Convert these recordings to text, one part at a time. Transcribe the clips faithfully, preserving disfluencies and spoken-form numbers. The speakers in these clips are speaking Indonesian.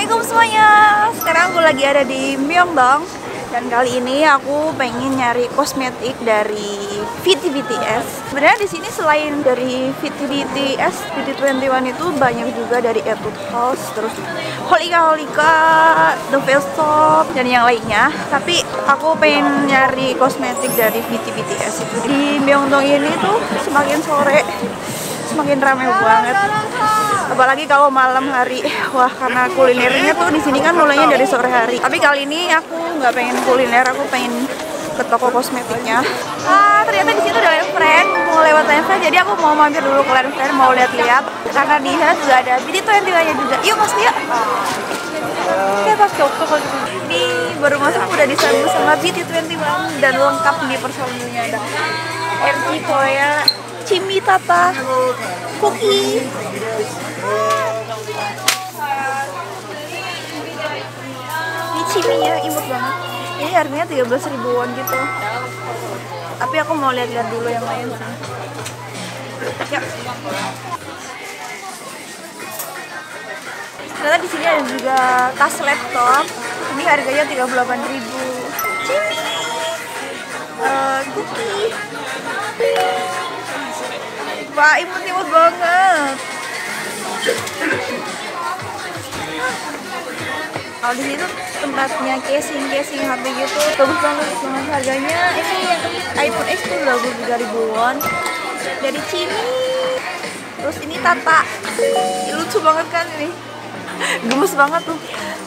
Assalamualaikum semuanya. Sekarang aku lagi ada di Myeongdong. Dan kali ini aku pengen nyari kosmetik dari V T B T S. Sebenarnya di sini selain dari V T B T S, V T dua puluh satu itu banyak juga dari Etude House, terus Holika Holika, The Face Shop, dan yang lainnya. Tapi aku pengen nyari kosmetik dari V T B T S itu. Di Myeongdong ini tuh semakin sore semakin ramai banget. Apalagi kalau malam hari, wah karena kulinernya tuh di sini kan mulainya dari sore hari. Tapi kali ini aku nggak pengen kuliner, aku pengen ke toko kosmetiknya. Ah ternyata di situ ada Lens Friend, mau lewat Lens Friend, jadi aku mau mampir dulu ke Lens Friend, mau lihat-lihat. Karena di sana juga ada V T dua puluh nya juga. Yuk mas Tia. Kayak pas cocok kalau gitu. Ini baru masuk udah disambut sama V T dua puluh dan lengkap di personilnya ada R G Korea, Chimi Tata, Cookie. Ini ciminya imut banget. Ini harganya tiga belas ribuan gitu. Tapi aku mau lihat-lihat dulu yang lain sih. Ya. Ternyata di sini ada juga tas laptop. Ini harganya tiga puluh delapan ribu. Cimi. Uh, cookie. Wah, imut-imut banget. Kalau di situ tempatnya casing-casing H P gitu, bagus banget, banget harganya. Ini yang iPhone X tuh dua puluh tiga ribuan dari Cimi. Terus ini Tata, lucu banget kan ini, gemes banget tuh.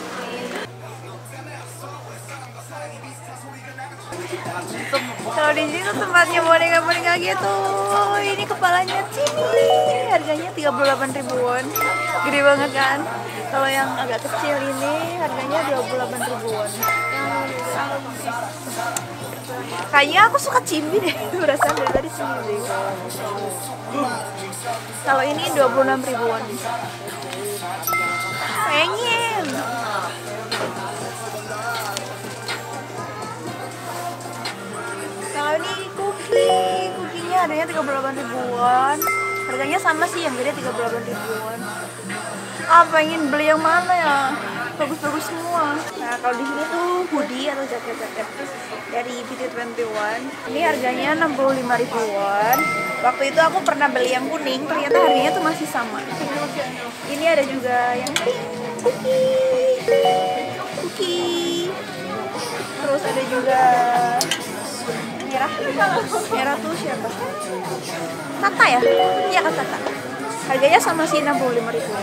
Kalau di sini tempatnya boneka-boneka gitu. Ini kepalanya Cimi, harganya tiga puluh delapan ribuan. Gede banget kan? Kalau yang agak kecil ini harganya dua puluh delapan ribuan. Kayaknya aku suka Cimi deh, berasa dari tadi Cimi deh. Kalau ini dua puluh enam ribuan. Pengen. Kalau ini cookie, cookienya harganya tiga puluh delapan ribuan. Harganya sama sih, yang beda tiga puluh delapan ribuan. Ah, pengen beli yang mana ya? Bagus-bagus semua. Nah, kalau di sini tuh hoodie atau jaket-jaket dari V T dua puluh satu. Ini harganya enam puluh lima ribuan. Waktu itu aku pernah beli yang kuning, ternyata harganya tuh masih sama. Ini ada juga yang pink, cookie. Cookie. Terus ada juga merah. Merah tuh siapa? Tata ya? Iya kan Tata. Harganya sama sih enam puluh lima ribu.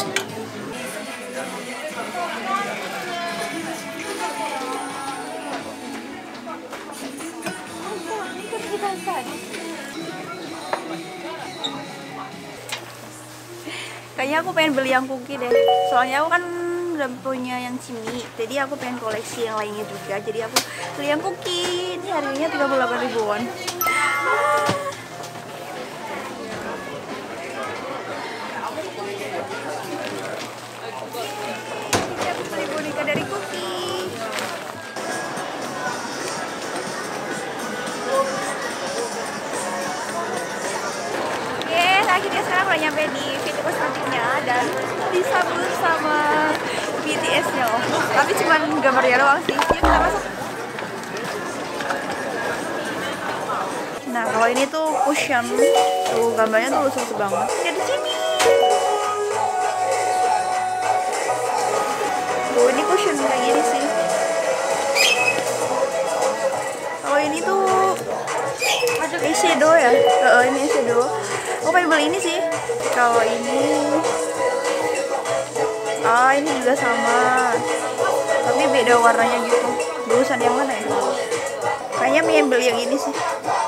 Kayaknya aku pengen beli yang cookie deh. Soalnya aku kan udah punya yang Cimi, jadi aku pengen koleksi yang lainnya juga. Jadi aku beli yang cookie. Ini harganya tiga puluh delapan ribuan. Ini aku beli boneka dari Cookie. Oke, akhirnya sekarang udah nyampe di V T Kosmetiknya dan disambut sama B T S-nya loh. Tapi cuma gambarnya doang sih. Yuk kita masuk. Nah, kalau ini tuh cushion. Tuh gambarnya tuh lucu banget. Ini ada Cimi. Tuh ini cushion kayak gini sih. Kalau ini tuh eyeshadow ya. Uh, ini eyeshadow. Aku pengen beli ini sih. Kalau ini ah ini juga sama, tapi beda warnanya gitu. Bagusan yang mana ya? Kayaknya pengen beli yang ini sih.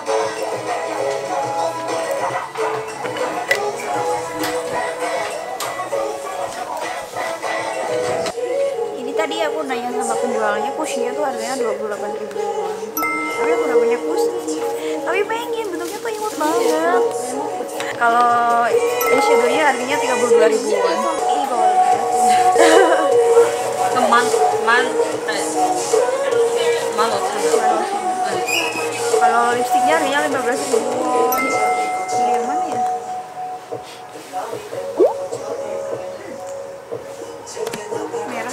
Ini tadi aku nanya sama penjualnya, kusinya tuh harganya dua puluh delapan ribuan. Tapi aku udah punya kusi sih. Tapi pengen, bentuknya tuh imut banget. Kalau eyeshadownya harganya tiga puluh dua ribuan. Ih, kalau man man eh man kalau lipstiknya harganya lima belas ribuan. Ini yang mana ya? Merah.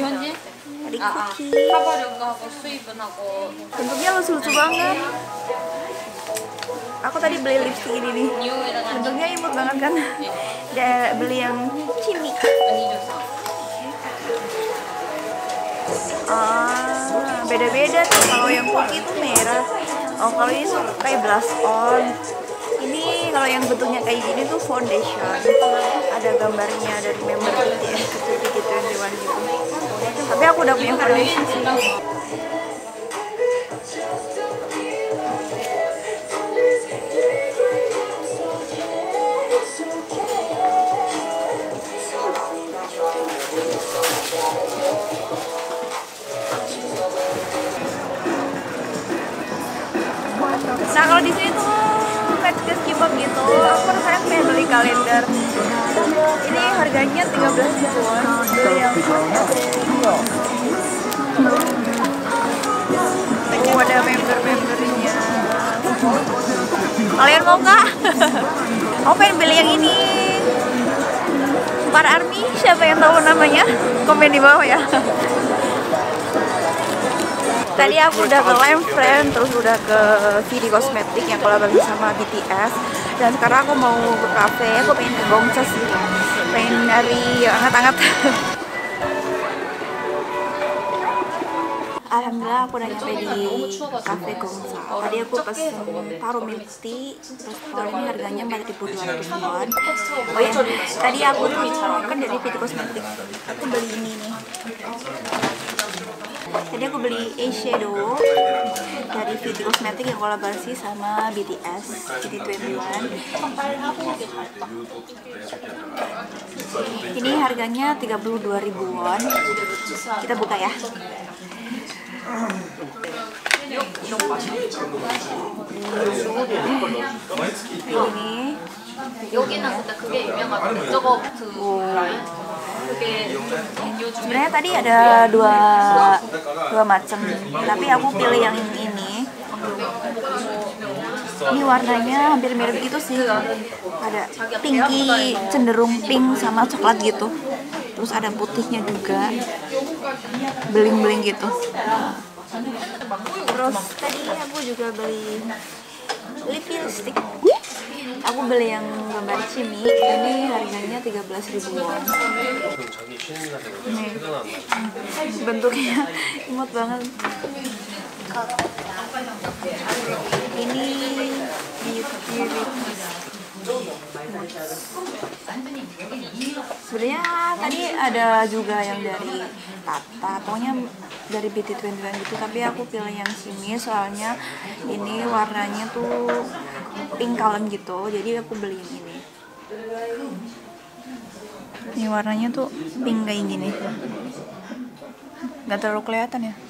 뭐지? Tadi 아, 아. cookie. 하버려고 하고 수입은 하고. Bentuknya lucu-lucu banget. Aku tadi beli lipstick ini nih. 뉴이랑 Bentuknya imut banget kan? Dan beli yang cimi. 아니죠. Ah, beda-beda tuh. Kalau yang cookie itu merah. Oh, kalau ini tuh kayak blush on. Ini kalau yang bentuknya kayak gini tuh foundation. Ada gambarnya dari member B T S gitu, B T S dua puluh satu gitu. Tapi aku udah punya foundation sih. Nah, kalau di sini tuh Metkes K-pop gitu, aku sekarang pengen beli kalender. Ini harganya tiga belas ribuan. Beli yang oh, ada member-membernya. Kalian mau nggak? Aku pengen beli yang ini. Para Army, siapa yang tahu namanya? Komen di bawah ya. Tadi aku udah ke Lime Friend, terus udah ke V D Cosmetic yang kolaborasi sama B T S. Dan sekarang aku mau ke cafe, aku pengen ke Gongcha sih. Pengen nyari yang hangat-hangat. Alhamdulillah aku udah nyampe di cafe Gongcha. Tadi aku pesen taro milk tea, terus kalau ini harganya empat ribu dua ratus won. Oh ya, tadi aku tuh kan dari V D Cosmetic, aku beli ini nih. Tadi aku beli eyeshadow dari V T Cosmetic yang kolaborasi sama B T S, B T dua puluh satu. Ini harganya tiga puluh dua ribu won. Kita buka ya. Ini 여기는 근데 그게 유명하던데. 저거 그 라인. 그게 요즘 sebenarnya tadi ada dua dua macam, tapi aku pilih yang ini. Ini warnanya hampir mirip gitu sih. Ada pinky, cenderung pink sama coklat gitu. Terus ada putihnya juga, bling-bling gitu. Terus tadi aku juga beli lipstick. Aku beli yang gambar cimi, ini harganya tiga belas ribu won. Nih, bentuknya imut banget. Ini beauty sebenarnya tadi ada juga yang dari Tata, pokoknya dari B T dua puluh satu gitu, tapi aku pilih yang sini soalnya ini warnanya tuh pink kalem gitu, jadi aku beli yang ini. Ini warnanya tuh pink kayak gini, nggak terlalu kelihatan ya.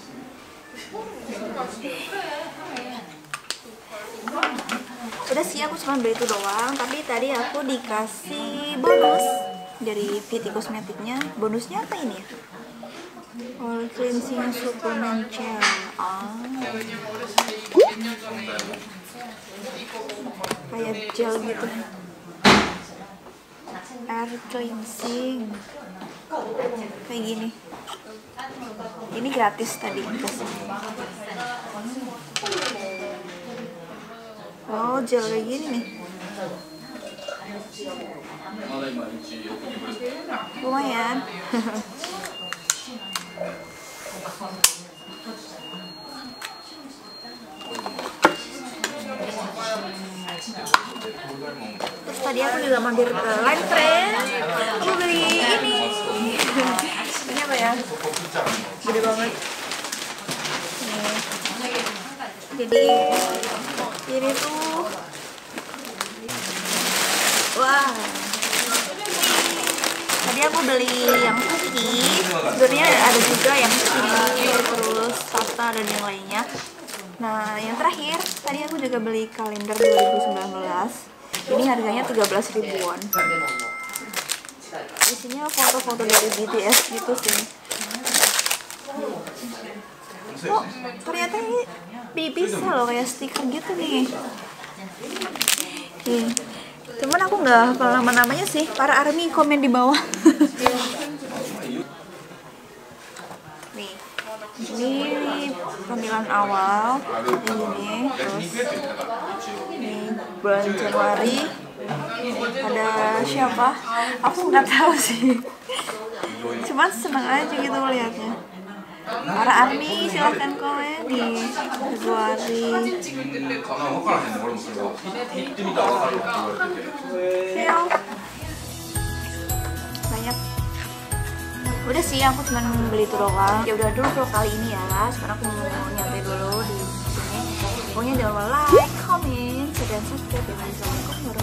Udah sih, aku cuma beli itu doang, tapi tadi aku dikasih bonus dari V T Cosmeticnya. Bonusnya apa ini ya? All cleansing supplement gel. Ah, kayak gel gitu. Air cleansing kayak gini. Ini gratis tadi dikasih. Oh, gel kayak gini nih. Lumayan. Terus tadi aku juga mampir ke Lime Friend. Aku beli ini. Ini apa ya? Gede banget. Nih. Jadi ini tuh, wah. Tadi aku beli yang cookie. Sebenarnya ada juga yang ini, terus pasta dan yang lainnya. Nah, yang terakhir, tadi aku juga beli kalender dua ribu sembilan belas. Ini harganya tiga belas ribuan. Isinya foto-foto dari B T S gitu sih. Oh, ternyata ini bisa loh, kayak stiker gitu nih. Nih. Cuman aku nggak hafal nama-namanya sih. Para Army komen di bawah. bulan awal ini, terus ini bulan Januari ada siapa? Aku nggak tahu sih. Cuman seneng aja gitu lihatnya. Para ARMY silahkan komen di Februari. Siap. Banyak. Udah sih, aku cuma beli itu doang. Ya udah dulu untuk kali ini ya. Sekarang aku mau nyantai dulu di sini. Pokoknya jangan lupa like, comment, dan subscribe ya. Assalamualaikum warahmatullahi wabarakatuh.